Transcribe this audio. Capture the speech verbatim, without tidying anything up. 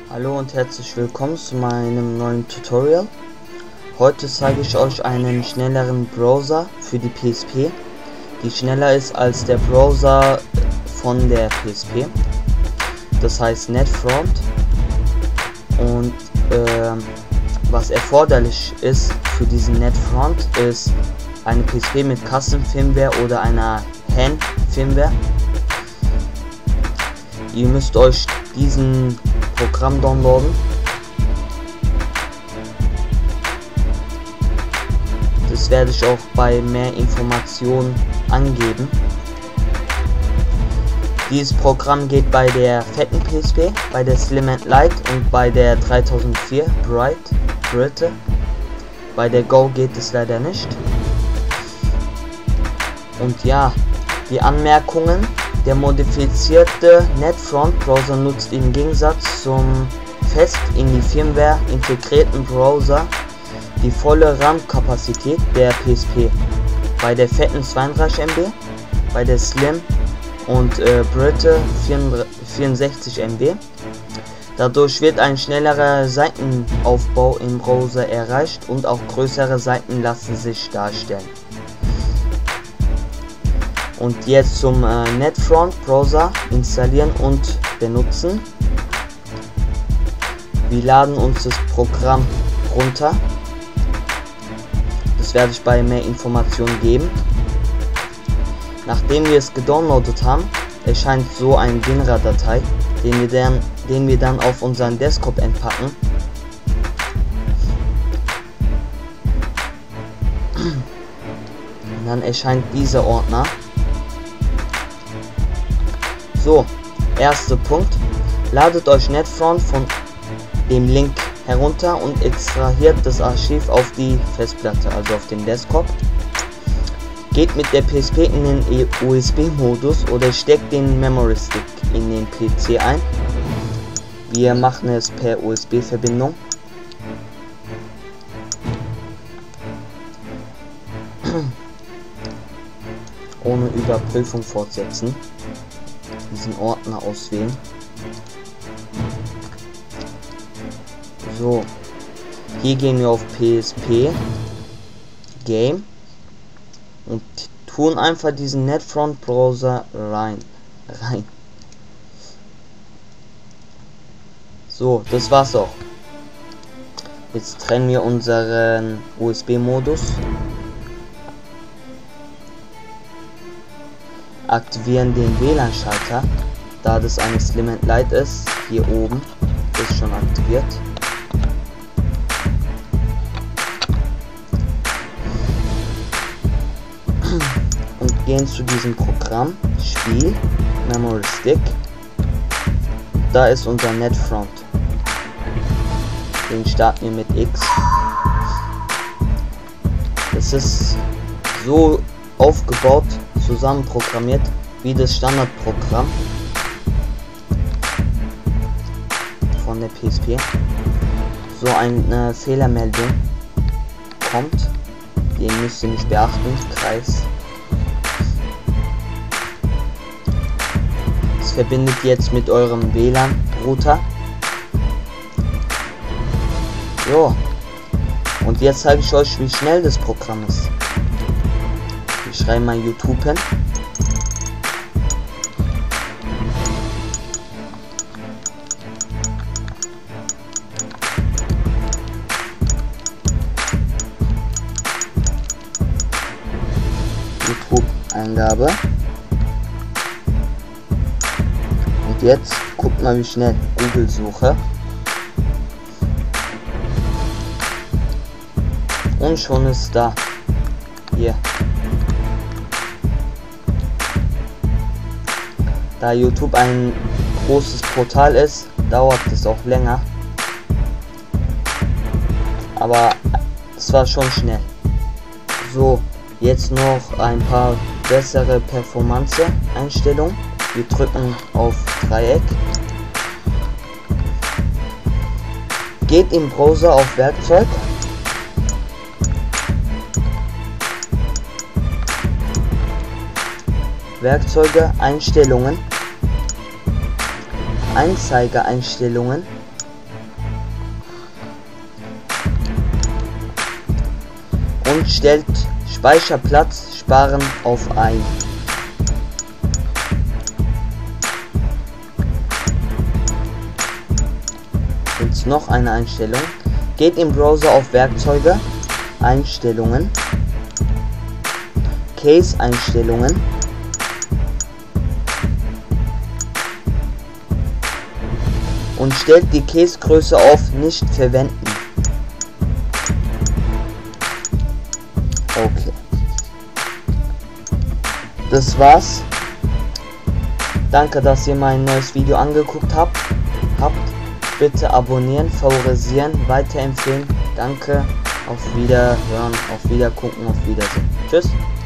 Hallo und herzlich willkommen zu meinem neuen Tutorial. Heute zeige ich euch einen schnelleren Browser für die P S P, die schneller ist als der Browser von der P S P. Das heißt NetFront. Und äh, was erforderlich ist für diesen NetFront ist eine P S P mit Custom Firmware oder einer Hen Firmware. Ihr müsst euch diesen Programm downloaden. Das werde ich auch bei mehr Informationen angeben. Dieses Programm geht bei der fetten P S P, bei der Slim and Light und bei der dreitausendvier Bright Britte. Bei der Go geht es leider nicht. Und ja, die Anmerkungen: Der modifizierte NetFront Browser nutzt im Gegensatz zum fest in die Firmware integrierten Browser die volle RAM-Kapazität der P S P. Bei der fetten zweiunddreißig Megabyte, bei der Slim und äh, Britte vierundsechzig Megabyte. Dadurch wird ein schnellerer Seitenaufbau im Browser erreicht und auch größere Seiten lassen sich darstellen. Und jetzt zum äh, NetFront Browser installieren und benutzen. Wir laden uns das Programm runter. Das werde ich bei mehr Informationen geben. Nachdem wir es gedownloadet haben, erscheint so ein WinRAR-Datei, den wir dann, den wir dann auf unseren Desktop entpacken. Und dann erscheint dieser Ordner. So, erster Punkt: Ladet euch NetFront von dem Link herunter und extrahiert das Archiv auf die Festplatte, also auf den Desktop. Geht mit der P S P in den U S B-Modus oder steckt den Memory Stick in den P C ein. Wir machen es per U S B-Verbindung. Ohne Überprüfung fortsetzen. Diesen Ordner auswählen. So, hier gehen wir auf P S P Game und tun einfach diesen NetFront Browser rein rein. So, das war's auch. Jetzt trennen wir unseren U S B-Modus. Aktivieren den W L A N-Schalter, da das eine Slim and Light ist. Hier oben ist schon aktiviert. Und gehen zu diesem Programm Spiel Memory Stick. Da ist unser NetFront. Den starten wir mit X. Das ist so aufgebaut, zusammen programmiert wie das Standardprogramm von der P S P. So eine Fehlermeldung kommt, den müsst ihr nicht beachten. Kreis. Es verbindet jetzt mit eurem W L A N-Router. So, und jetzt zeige ich euch, wie schnell das Programm ist. Ich schreibe mal YouTube hin. YouTube-Eingabe. Und jetzt guckt mal, wie schnell. Google-Suche. Und schon ist da. Hier. Da YouTube ein großes Portal ist, dauert es auch länger. Aber es war schon schnell. So, jetzt noch ein paar bessere Performance-Einstellungen. Wir drücken auf Dreieck. Geht im Browser auf Werkzeug. Werkzeuge, Einstellungen. Anzeigeeinstellungen, und stellt Speicherplatz sparen auf ein. Jetzt noch eine Einstellung. Geht im Browser auf Werkzeuge, Einstellungen, Case Einstellungen und stellt die Case-Größe auf Nicht verwenden. Okay. Das war's. Danke, dass ihr mein neues Video angeguckt habt. habt. Bitte abonnieren, favorisieren, weiterempfehlen. Danke. Auf Wiederhören, auf Wiedergucken, auf Wiedersehen. Tschüss.